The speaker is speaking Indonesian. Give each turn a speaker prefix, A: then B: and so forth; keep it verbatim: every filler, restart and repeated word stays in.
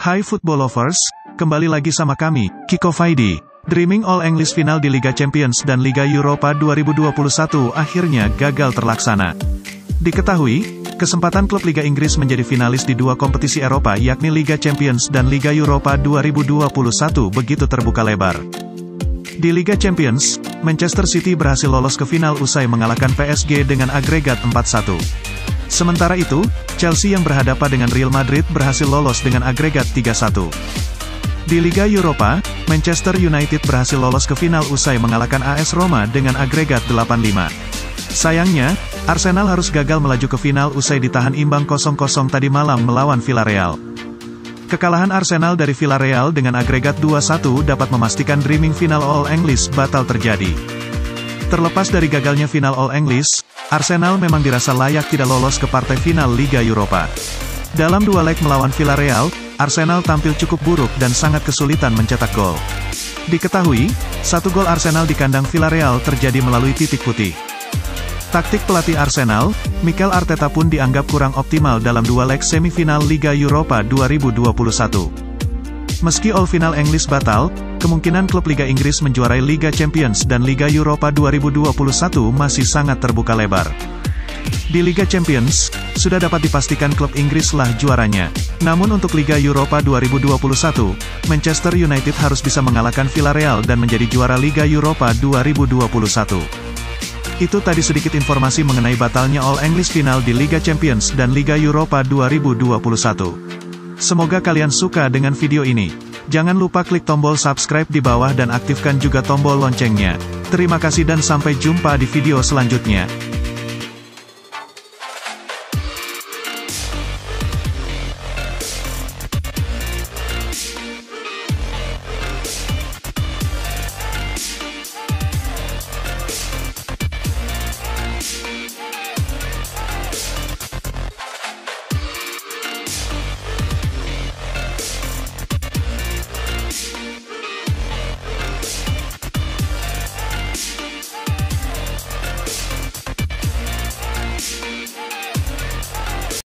A: Hai football lovers, kembali lagi sama kami, Kickoff I D. Dreaming All English final di Liga Champions dan Liga Eropa dua ribu dua puluh satu akhirnya gagal terlaksana. Diketahui, kesempatan klub Liga Inggris menjadi finalis di dua kompetisi Eropa yakni Liga Champions dan Liga Eropa dua ribu dua puluh satu begitu terbuka lebar. Di Liga Champions, Manchester City berhasil lolos ke final usai mengalahkan P S G dengan agregat empat satu. Sementara itu, Chelsea yang berhadapan dengan Real Madrid berhasil lolos dengan agregat tiga satu. Di Liga Eropa, Manchester United berhasil lolos ke final usai mengalahkan A S Roma dengan agregat delapan lima. Sayangnya, Arsenal harus gagal melaju ke final usai ditahan imbang kosong kosong tadi malam melawan Villarreal. Kekalahan Arsenal dari Villarreal dengan agregat dua satu dapat memastikan dreaming final All English batal terjadi. Terlepas dari gagalnya final All English, Arsenal memang dirasa layak tidak lolos ke partai final Liga Eropa. Dalam dua leg melawan Villarreal, Arsenal tampil cukup buruk dan sangat kesulitan mencetak gol. Diketahui, satu gol Arsenal di kandang Villarreal terjadi melalui titik putih. Taktik pelatih Arsenal, Mikel Arteta pun dianggap kurang optimal dalam dua leg semifinal Liga Eropa dua ribu dua puluh satu. Meski all final English batal, kemungkinan klub Liga Inggris menjuarai Liga Champions dan Liga Eropa dua ribu dua puluh satu masih sangat terbuka lebar. Di Liga Champions, sudah dapat dipastikan klub Inggris lah juaranya. Namun untuk Liga Eropa dua ribu dua puluh satu, Manchester United harus bisa mengalahkan Villarreal dan menjadi juara Liga Eropa dua ribu dua puluh satu. Itu tadi sedikit informasi mengenai batalnya All English final di Liga Champions dan Liga Eropa dua ribu dua puluh satu. Semoga kalian suka dengan video ini. Jangan lupa klik tombol subscribe di bawah dan aktifkan juga tombol loncengnya. Terima kasih dan sampai jumpa di video selanjutnya.